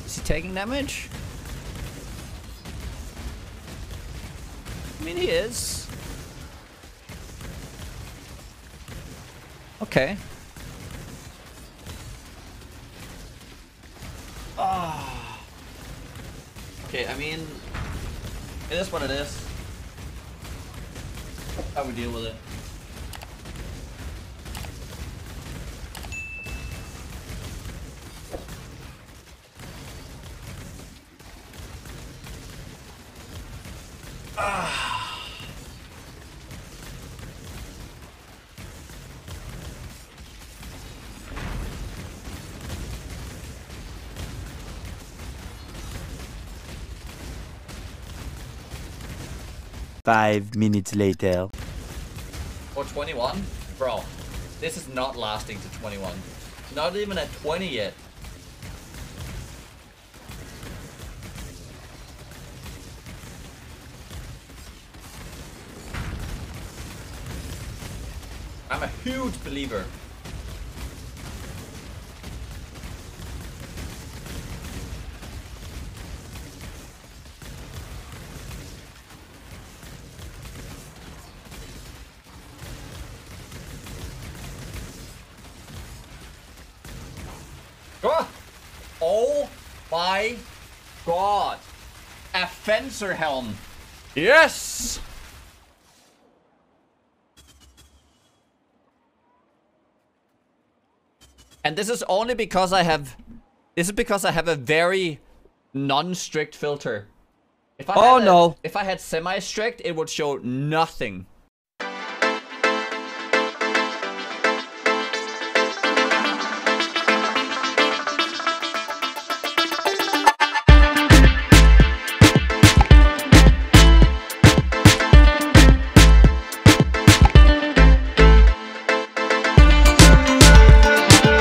Is he taking damage? I mean, he is. Okay. Ah. Okay, I mean, it is what it is. How we deal with it. Ah. 5 minutes later. Or 21? Bro, this is not lasting to 21. Not even at 20 yet. I'm a huge believer. Oh my god. A fencer helm. Yes! And this is only because I have... This is because I have a very non-strict filter. If I had semi-strict, it would show nothing.